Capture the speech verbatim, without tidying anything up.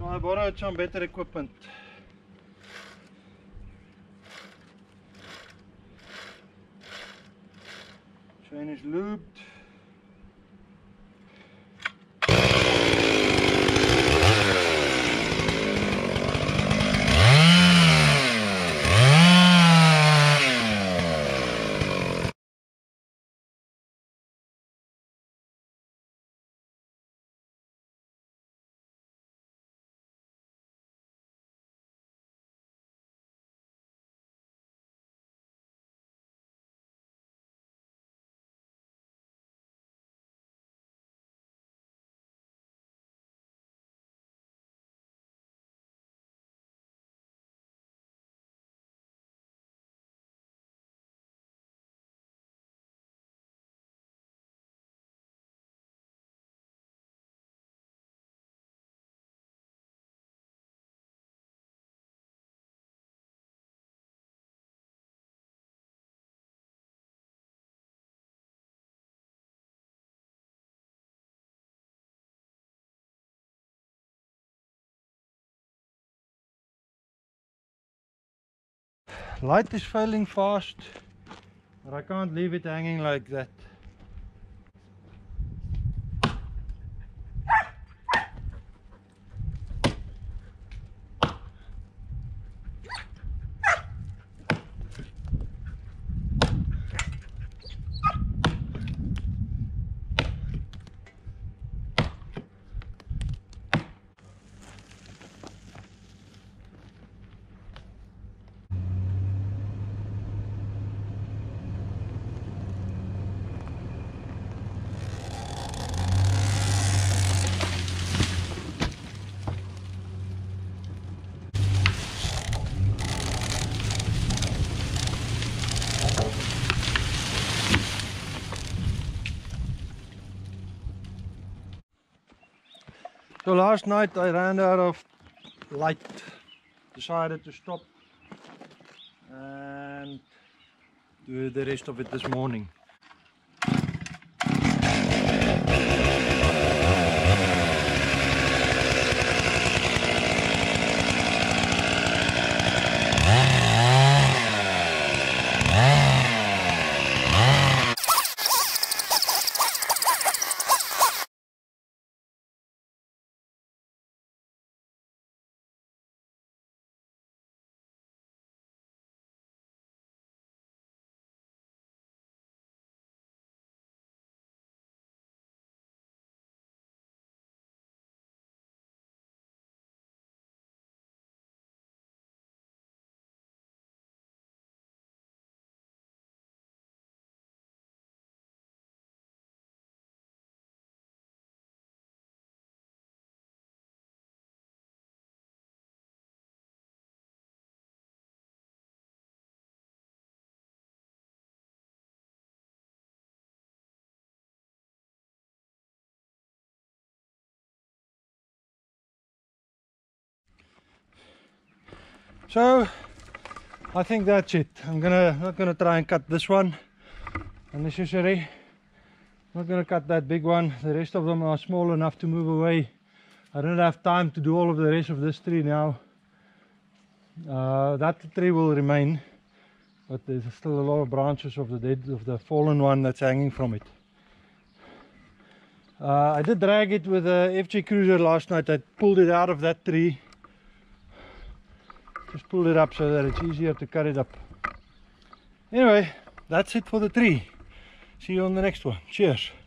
So I borrowed some better equipment. Chain is lubed. Light is failing fast, but I can't leave it hanging like that. So last night I ran out of light, decided to stop and do the rest of it this morning. So I think that's it. I'm gonna not gonna try and cut this one unnecessary. Not gonna cut that big one. The rest of them are small enough to move away. I don't have time to do all of the rest of this tree now. Uh, that tree will remain, but there's still a lot of branches of the dead of the fallen one that's hanging from it. Uh, I did drag it with a F J Cruiser last night. I pulled it out of that tree. Just pulled it up so that it's easier to cut it up. Anyway, that's it for the tree. See you on the next one. Cheers.